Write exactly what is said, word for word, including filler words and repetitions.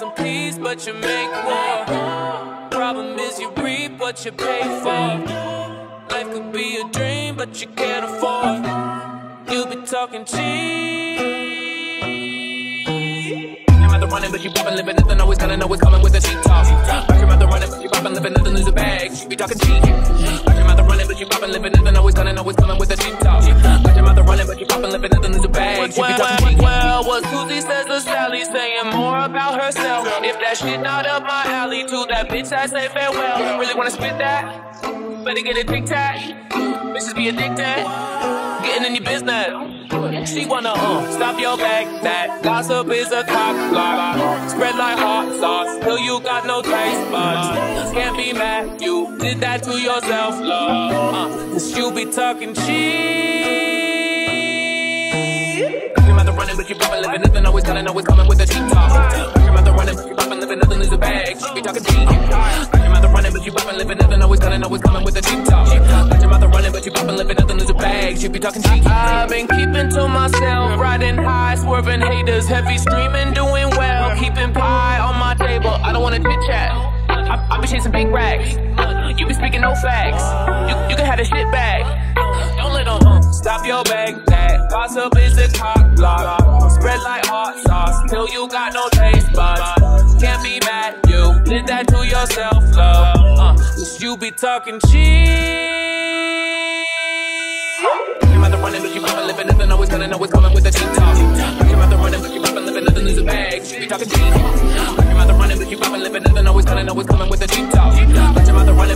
some peace, but you make war. Problem is you reap what you pay for. Life could be a dream, but you can't afford. You be talking cheap. I'm out the running, but you poppin', living nothing, always gonna know what's coming with the cheap talk. I'm out the running, but you poppin', living nothing, lose a bag. You be talking cheap. I'm out the running, but you poppin', living nothing, always gonna know what's coming with the cheap talk. I'm out the running, but you poppin', living nothing, lose a bag. You be talking cheap. Well, what Susie says to Sally, saying more about herself. If that shit not up my alley, to that bitch I say farewell. Really wanna spit that? Better get a tic tac. Bitches be addicted, getting in your business. She wanna uh, stop your back. That gossip is a cock block. Spread like hot sauce till you got no taste buds. Can't be mad, you did that to yourself, love. Uh, Cause you be talking cheap. I'm out the running, but you poppin', living nothing, always gonna know what's coming with the cheap talk. I'm out the running, but you poppin', living nothing, lose a bag. She be talking cheap. I'm out the running, but you poppin', living nothing, always gonna know what's coming with the cheap talk. I'm out the running, but you poppin', living nothing, lose a bag. She be talking cheap. I've been keeping to myself, riding high, swerving haters, heavy streaming, doing well, keeping pie on my table. I don't wanna chit chat. I, I be chasing big racks. You be speaking no facts. You, you can have the shit back. Don't let them uh, stop your bag. That gossip is a cock block. Spread like hot sauce till you got no taste buds. Can't be mad, you did that to yourself, love. Uh, Cause you be talking cheap. I'm out the running, but you poppin', living nothing, always gonna know what's coming with the cheap talk. I'm out the running, but you poppin', living nothing, lose a bag. She be talking cheap. I'm out the running, but you poppin', living nothing, always gonna know what's coming with the cheap talk. I'm out the running.